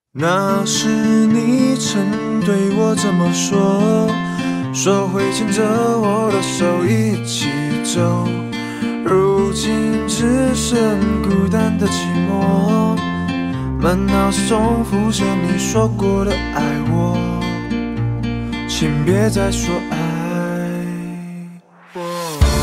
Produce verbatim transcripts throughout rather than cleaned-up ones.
那时你曾对我这么说，说会牵着我的手一起走，如今只剩孤单的寂寞，满脑子中浮现你说过的爱我，请别再说爱我。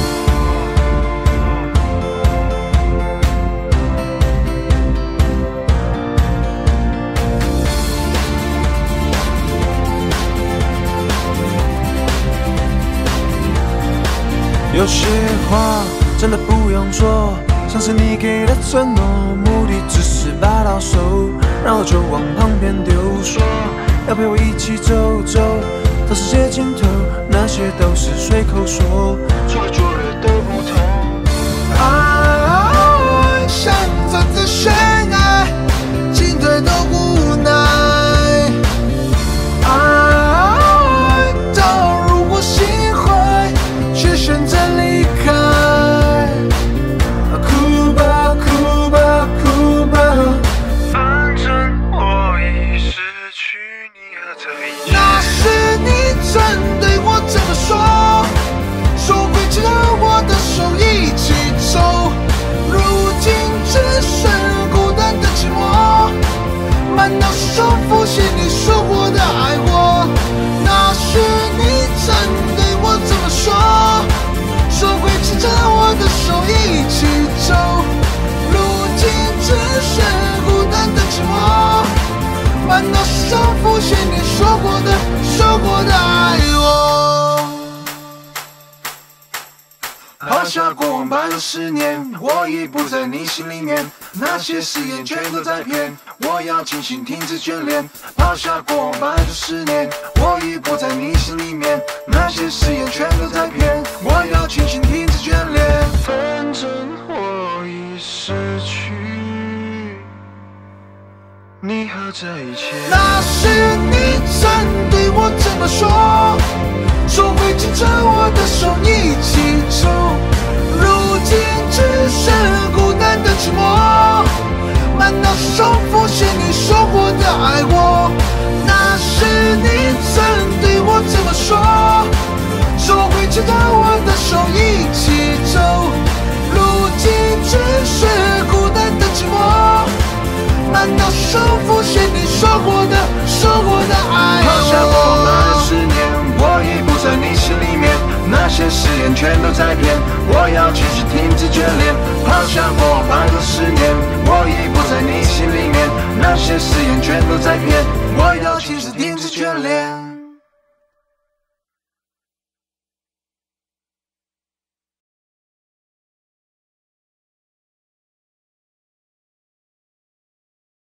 有些话真的不用说，像是你给的承诺，目的只是把到手，然后就往旁边丢。说要陪我一起走走到世界尽头，那些都是随口说，除了做的都不同。 爱像站在悬崖，进退都无奈。爱到如果心坏，却选择离开。哭吧哭吧哭吧， 反正我已失去你和这一切。 那时你曾对我这么说，说会牵着我的手一起走，如今只剩孤单的寂寞，满脑子中浮现你说过的爱我。那时你曾对我这么说，说会牵着我的手一起走，如今只剩孤单的寂寞，满脑子中浮现你说过的说过的爱我。抛下过往百个十年，我已不在你心里面，那些誓言全都在骗，我要清醒停止眷恋。抛下过往百个十年，我已不在你心里面，那些誓言全都在骗，我要清醒停止眷恋。 反正我已失去你和这一切。 那时你曾对我这么说，说会牵着我的手一起走，如今只剩孤单的寂寞，满脑子中浮现你说过的爱我。那时你曾对我这么说，说会牵着我的手一起走，如今只是孤单的寂寞，满脑子中浮现你说过的说过的爱我。 抛下过往的十年，我已不在你心里面，那些誓言全都在骗，我要清醒停止眷恋。抛下过往百个十年，我已不在你心里面，那些誓言全都在骗，我要清醒